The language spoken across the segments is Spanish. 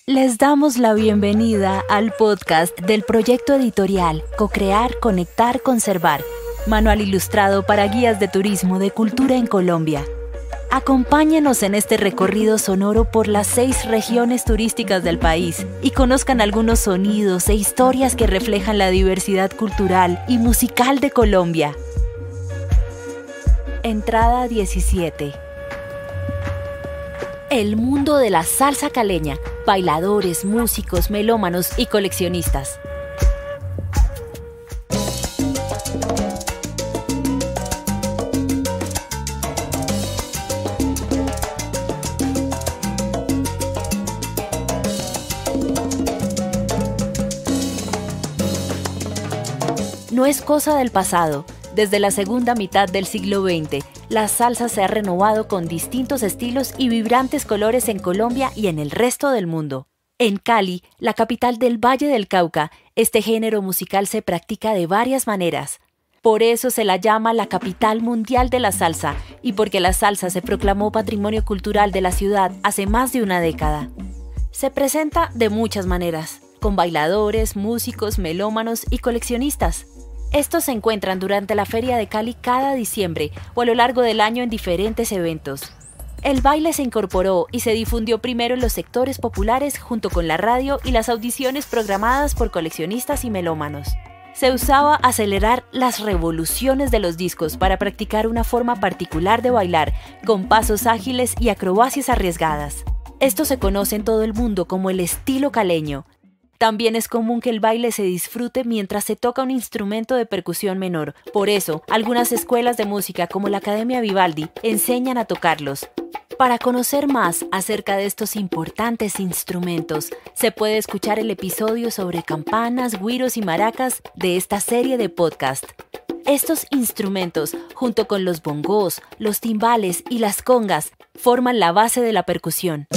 Les damos la bienvenida al podcast del proyecto editorial Co-Crear, Conectar, Conservar, manual ilustrado para guías de turismo de cultura en Colombia. Acompáñenos en este recorrido sonoro por las 6 regiones turísticas del país y conozcan algunos sonidos e historias que reflejan la diversidad cultural y musical de Colombia. Entrada 17. El mundo de la salsa caleña. Bailadores, músicos, melómanos y coleccionistas. No es cosa del pasado. Desde la segunda mitad del siglo XX, la salsa se ha renovado con distintos estilos y vibrantes colores en Colombia y en el resto del mundo. En Cali, la capital del Valle del Cauca, este género musical se practica de varias maneras. Por eso se la llama la capital mundial de la salsa y porque la salsa se proclamó patrimonio cultural de la ciudad hace más de una década. Se presenta de muchas maneras, con bailadores, músicos, melómanos y coleccionistas. Estos se encuentran durante la Feria de Cali cada diciembre o a lo largo del año en diferentes eventos. El baile se incorporó y se difundió primero en los sectores populares junto con la radio y las audiciones programadas por coleccionistas y melómanos. Se usaba acelerar las revoluciones de los discos para practicar una forma particular de bailar, con pasos ágiles y acrobacias arriesgadas. Esto se conoce en todo el mundo como el estilo caleño. También es común que el baile se disfrute mientras se toca un instrumento de percusión menor. Por eso, algunas escuelas de música como la Academia Vivaldi enseñan a tocarlos. Para conocer más acerca de estos importantes instrumentos, se puede escuchar el episodio sobre campanas, güiros y maracas de esta serie de podcast. Estos instrumentos, junto con los bongos, los timbales y las congas, forman la base de la percusión.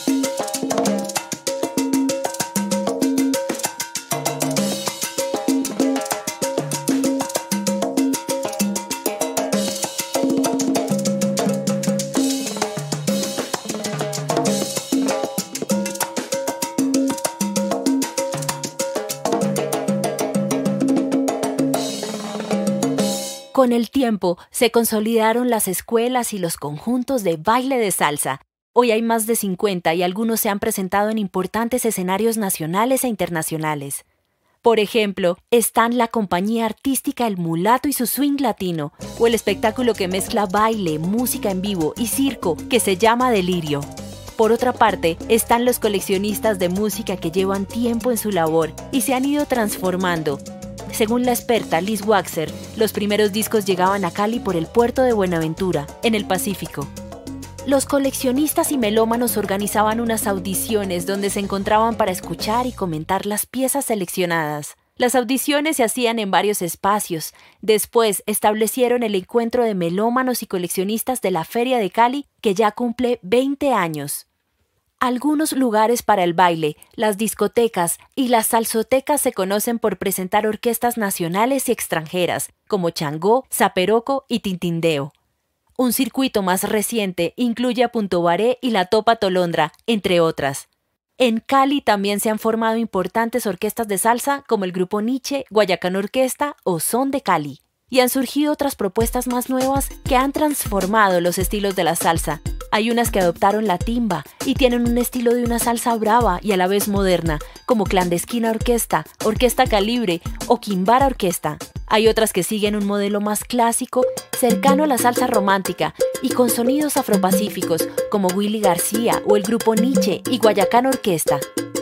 Con el tiempo, se consolidaron las escuelas y los conjuntos de baile de salsa. Hoy hay más de 50 y algunos se han presentado en importantes escenarios nacionales e internacionales. Por ejemplo, están la compañía artística El Mulato y su swing latino, o el espectáculo que mezcla baile, música en vivo y circo que se llama Delirio. Por otra parte, están los coleccionistas de música que llevan tiempo en su labor y se han ido transformando. Según la experta Liz Waxer, los primeros discos llegaban a Cali por el puerto de Buenaventura, en el Pacífico. Los coleccionistas y melómanos organizaban unas audiciones donde se encontraban para escuchar y comentar las piezas seleccionadas. Las audiciones se hacían en varios espacios. Después establecieron el encuentro de melómanos y coleccionistas de la Feria de Cali, que ya cumple 20 años. Algunos lugares para el baile, las discotecas y las salsotecas se conocen por presentar orquestas nacionales y extranjeras, como Changó, Zaperoco y Tintindeo. Un circuito más reciente incluye a Punto Baré y la Topa Tolondra, entre otras. En Cali también se han formado importantes orquestas de salsa como el Grupo Nietzsche, Guayacán Orquesta o Son de Cali. Y han surgido otras propuestas más nuevas que han transformado los estilos de la salsa. Hay unas que adoptaron la timba y tienen un estilo de una salsa brava y a la vez moderna, como Clandestina Orquesta, Orquesta Calibre o Quimbara Orquesta. Hay otras que siguen un modelo más clásico, cercano a la salsa romántica y con sonidos afropacíficos, como Willy García o el Grupo Nietzsche y Guayacán Orquesta.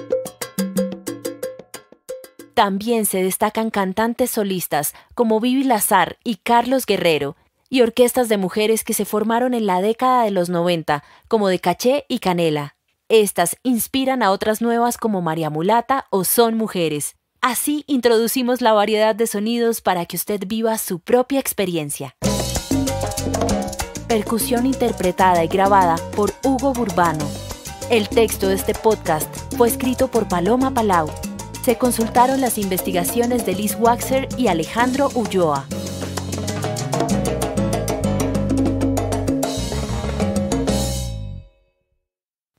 También se destacan cantantes solistas como Vivi Lazar y Carlos Guerrero, y orquestas de mujeres que se formaron en la década de los 90, como de Caché y Canela. Estas inspiran a otras nuevas como María Mulata o Son Mujeres. Así introducimos la variedad de sonidos para que usted viva su propia experiencia. Percusión interpretada y grabada por Hugo Burbano. El texto de este podcast fue escrito por Paloma Palau. Se consultaron las investigaciones de Liz Waxer y Alejandro Ulloa.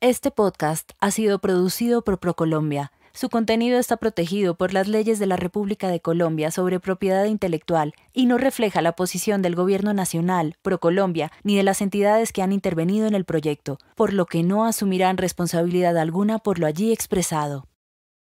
Este podcast ha sido producido por ProColombia. Su contenido está protegido por las leyes de la República de Colombia sobre propiedad intelectual y no refleja la posición del Gobierno Nacional, ProColombia, ni de las entidades que han intervenido en el proyecto, por lo que no asumirán responsabilidad alguna por lo allí expresado.